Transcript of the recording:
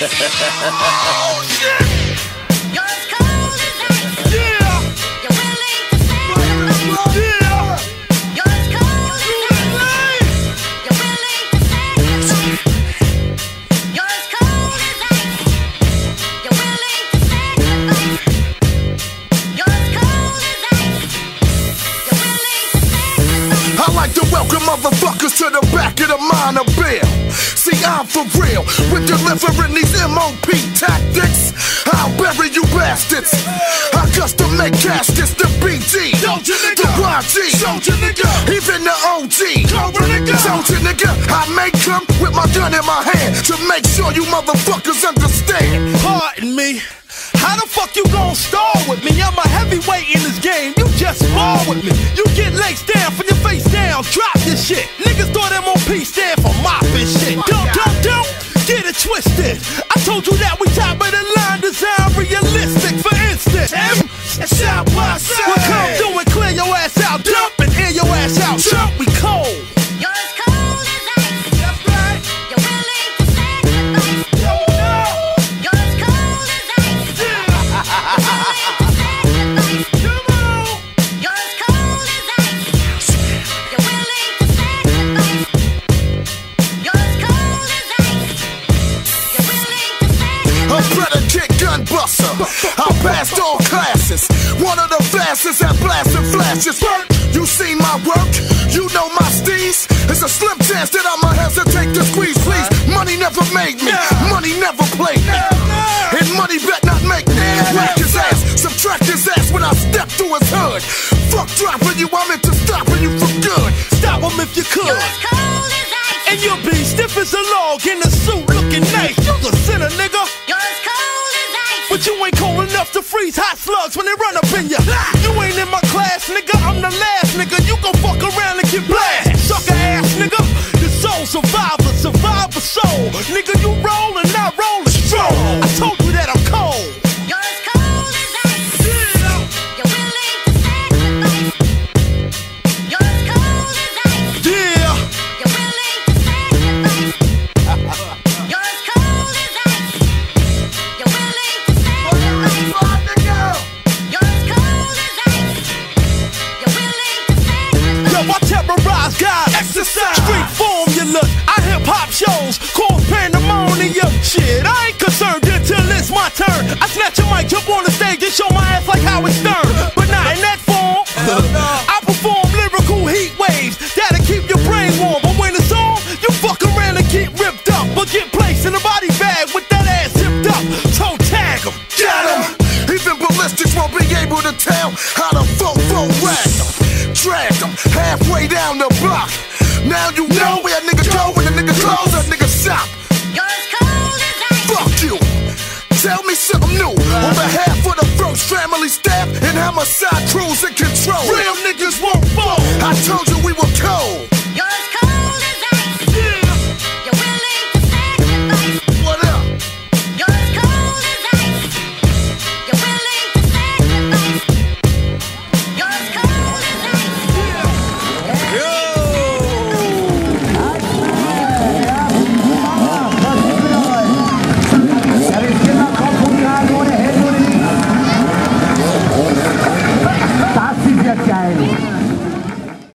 Oh shit! You're as cold as ice. Yeah! You're willing to sacrifice. Yeah! You're as cold as ice. You're willing to sacrifice. You're as cold as ice. You're willing to sacrifice. You're as cold as ice. You're willing to sacrifice. I like to welcome motherfuckers to the back of the minor bill. See, I'm for real with delivering these MOP tactics. I'll bury you bastards. I custom make caskets, the BG, the YG, even the OG. Soldier nigga, I make them with my gun in my hand to make sure you motherfuckers understand. Pardon me. How the fuck you gon' stall with me? I'm a heavyweight in this game, you just spar with me. You get laced down from your face down, drop this shit. Niggas thought MOP stand for mopping shit. Don't get it twisted. I told you that we top of the line, design realistic. For instance, South by side. we'll come through and clear your ass out, dump and air your ass out. Jump, we cold. You're as cold as ice. That's right. You're willing to sacrifice. You're as cold as ice. You're willing to sacrifice. Come on. You're as cold as ice. You're willing to sacrifice. You're as cold as ice. You're willing to sacrifice. A predicate gun buster. I passed all classes. One of the fastest at blasting flashes. You seen my work? You know my steez? It's a slim chance that I'ma hesitate to squeeze, please. Money never made me. Money never played me. And money bet not make me. Whack his ass, subtract his ass when I step through his hood. Fuck dropping you, I'm into stopping you for good. Stop him if you could. You're as cold as ice. And you'll be stiff as a log in a suit looking nice. You the sinner, nigga. You're as cold as ice. But you ain't cold enough to freeze hot slugs when they run up in ya. You ain't in my class, nigga. I'm the last nigga. You gon' fuck around and get blasted. Sucker ass, nigga. The soul survivor, survivor soul. Nigga, you roll and I roll and stroll. I told you that I'm cold. You're as cold as ice. You're willing to sacrifice. You're as cold as ice. Yeah. You're willing to sacrifice. You're as cold as ice. You're willing to sacrifice. You're as cold as ice. You're willing to sacrifice. Yo, I terrorize guys. Exercise. Street formulas. I hip hop shows. Cause pandemonium. Shit, I ain't concerned until it's my turn. I snatch a mic, jump on the stage and show my ass like Howard Stern. But not in that form. I perform lyrical heat waves that'll keep your brain warm. But when it's on, you fuck around and get ripped up. But get placed in a body bag with that ass zipped up. Toe tag 'em. Got him. Even ballistics won't be able to tell how to fofo rag them. Drag them halfway down the block. Now you know where a nigga go when a nigga close, a nigga stop. You're as cold as ice. Fuck you. Tell me something new. On behalf of the First Family staff and homicide crews in control. Real